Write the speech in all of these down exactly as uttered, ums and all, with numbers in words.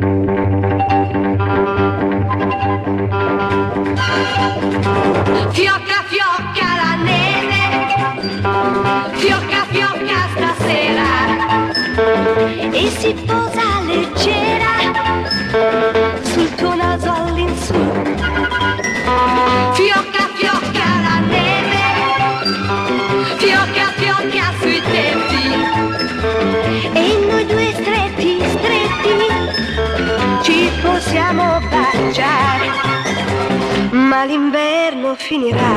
Fiocca fiocca la neve, fiocca fiocca stasera, e si posa leggera sul tuo naso all'insù. Fiocca fiocca la neve, fiocca fiocca sui tetti, e noi due stretti stretti ci possiamo baciare, ma l'inverno finirà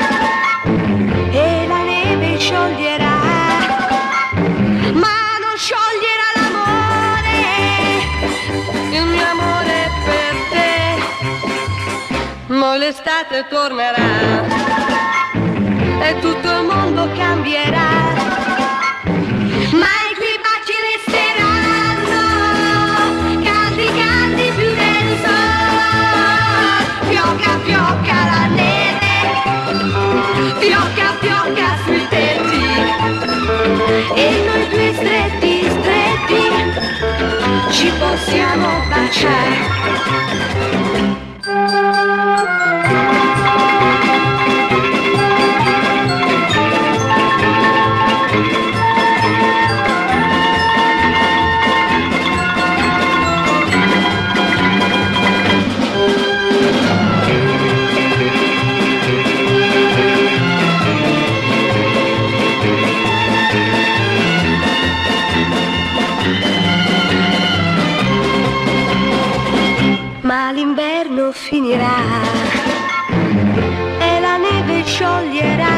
e la neve scioglierà, ma non scioglierà l'amore, il mio amore per te. Poi l'estate tornerà e tutto il mondo cambierà, ma i tuoi baci resteranno caldi caldi più del sole. Fiocca fiocca la neve, fiocca fiocca sui tetti, e noi due stretti stretti ci possiamo baciare. Ma l'inverno finirà e la neve scioglierà,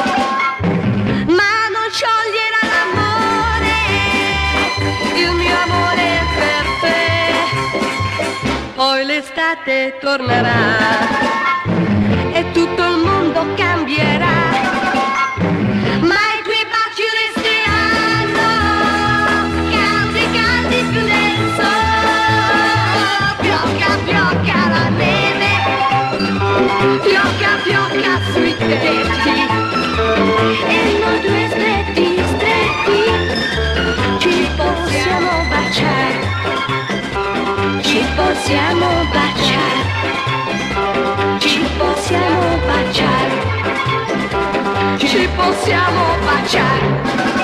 ma non scioglierà l'amore, il mio amore per te. Poi l'estate tornerà e tutto il mondo cambierà, ma i tuoi baci resteranno caldi caldi più del sole. Fiocca fiocca la neve, fiocca fiocca sui tetti, e noi due stretti stretti ci possiamo baciare, ci possiamo baciare, ci possiamo baciare, ci possiamo baciare.